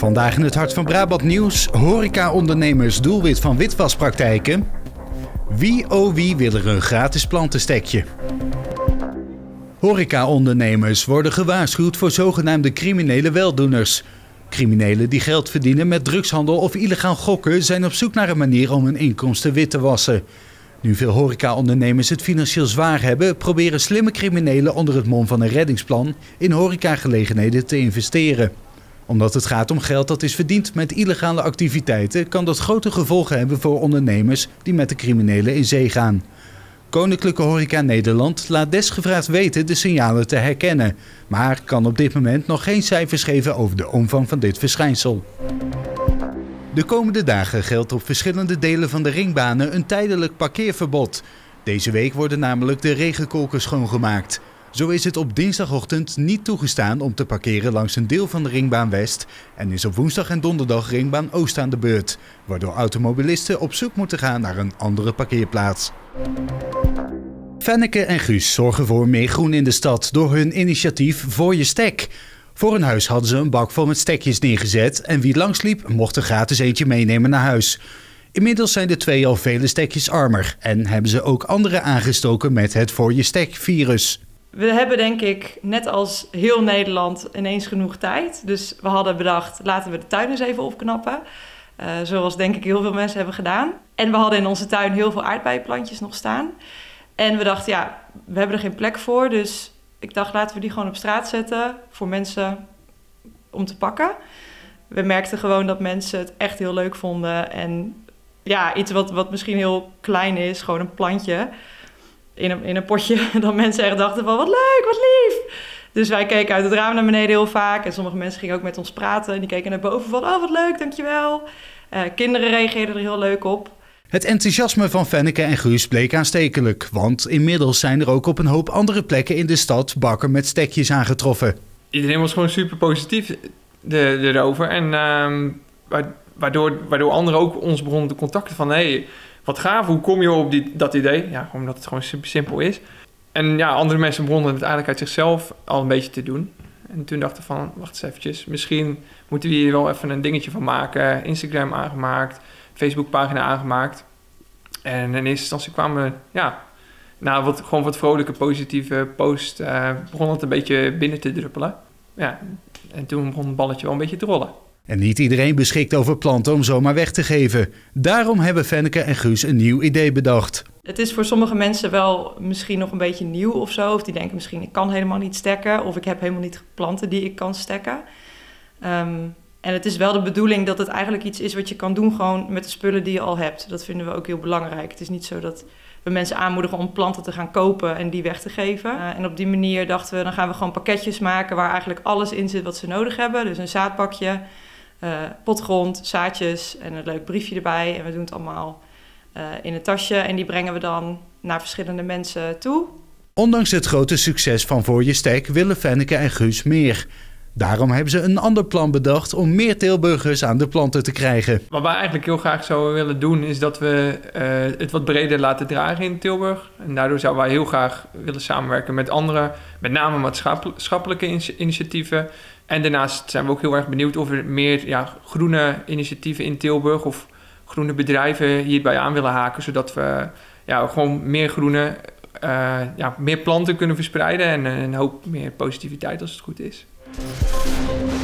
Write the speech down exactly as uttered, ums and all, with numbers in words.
Vandaag in het Hart van Brabant nieuws. Horeca-ondernemers doelwit van witwaspraktijken. Wie oh wie wil er een gratis plantenstekje? Horeca-ondernemers worden gewaarschuwd voor zogenaamde criminele weldoeners. Criminelen die geld verdienen met drugshandel of illegaal gokken zijn op zoek naar een manier om hun inkomsten wit te wassen. Nu veel horeca-ondernemers het financieel zwaar hebben, proberen slimme criminelen onder het mom van een reddingsplan in horecagelegenheden te investeren. Omdat het gaat om geld dat is verdiend met illegale activiteiten, kan dat grote gevolgen hebben voor ondernemers die met de criminelen in zee gaan. Koninklijke Horeca Nederland laat desgevraagd weten de signalen te herkennen, maar kan op dit moment nog geen cijfers geven over de omvang van dit verschijnsel. De komende dagen geldt op verschillende delen van de ringbanen een tijdelijk parkeerverbod. Deze week worden namelijk de regenkolken schoongemaakt. Zo is het op dinsdagochtend niet toegestaan om te parkeren langs een deel van de ringbaan West en is op woensdag en donderdag ringbaan Oost aan de beurt, waardoor automobilisten op zoek moeten gaan naar een andere parkeerplaats. Fenneke en Guus zorgen voor meer groen in de stad door hun initiatief Voor je Stek. Voor hun huis hadden ze een bak vol met stekjes neergezet en wie langsliep mocht er gratis eentje meenemen naar huis. Inmiddels zijn de twee al vele stekjes armer en hebben ze ook anderen aangestoken met het Voor je Stek virus. We hebben denk ik, net als heel Nederland, ineens genoeg tijd. Dus we hadden bedacht, laten we de tuin eens even opknappen. Uh, zoals denk ik heel veel mensen hebben gedaan. En we hadden in onze tuin heel veel aardbeienplantjes nog staan. En we dachten, ja, we hebben er geen plek voor. Dus ik dacht, laten we die gewoon op straat zetten voor mensen om te pakken. We merkten gewoon dat mensen het echt heel leuk vonden. En ja, iets wat, wat misschien heel klein is, gewoon een plantje in een, in een potje. Dat mensen echt dachten van, wat leuk, wat lief. Dus wij keken uit het raam naar beneden heel vaak. En sommige mensen gingen ook met ons praten. En die keken naar boven van, oh wat leuk, dankjewel. Uh, kinderen reageerden er heel leuk op. Het enthousiasme van Fenneke en Guus bleek aanstekelijk. Want inmiddels zijn er ook op een hoop andere plekken in de stad bakken met stekjes aangetroffen. Iedereen was gewoon super positief de, erover. En uh, waardoor, waardoor anderen ook ons begonnen te contacten van, hé, hey, wat gaaf, hoe kom je op die, dat idee? Ja, omdat het gewoon super simpel is. En ja, andere mensen begonnen het eigenlijk uit zichzelf al een beetje te doen. En toen dachten we van, wacht eens eventjes, misschien moeten we hier wel even een dingetje van maken. Instagram aangemaakt, Facebookpagina aangemaakt. En in eerste instantie kwamen we, ja, na wat, gewoon wat vrolijke, positieve post, uh, begon het een beetje binnen te druppelen. Ja, en toen begon het balletje wel een beetje te rollen. En niet iedereen beschikt over planten om zomaar weg te geven. Daarom hebben Fenneke en Guus een nieuw idee bedacht. Het is voor sommige mensen wel misschien nog een beetje nieuw of zo. Of die denken misschien, ik kan helemaal niet stekken. Of ik heb helemaal niet planten die ik kan stekken. Um, en het is wel de bedoeling dat het eigenlijk iets is wat je kan doen gewoon met de spullen die je al hebt. Dat vinden we ook heel belangrijk. Het is niet zo dat we mensen aanmoedigen om planten te gaan kopen en die weg te geven. Uh, en op die manier dachten we, dan gaan we gewoon pakketjes maken waar eigenlijk alles in zit wat ze nodig hebben. Dus een zaadpakje, uh, potgrond, zaadjes en een leuk briefje erbij. En we doen het allemaal uh, in een tasje en die brengen we dan naar verschillende mensen toe. Ondanks het grote succes van Voor je Stek willen Fenneke en Guus meer. Daarom hebben ze een ander plan bedacht om meer Tilburgers aan de planten te krijgen. Wat wij eigenlijk heel graag zouden willen doen is dat we uh, het wat breder laten dragen in Tilburg. En daardoor zouden wij heel graag willen samenwerken met andere, met name maatschappelijke initiatieven. En daarnaast zijn we ook heel erg benieuwd of er meer ja, groene initiatieven in Tilburg of groene bedrijven hierbij aan willen haken. Zodat we ja, gewoon meer groene, uh, ja, meer planten kunnen verspreiden en een hoop meer positiviteit als het goed is.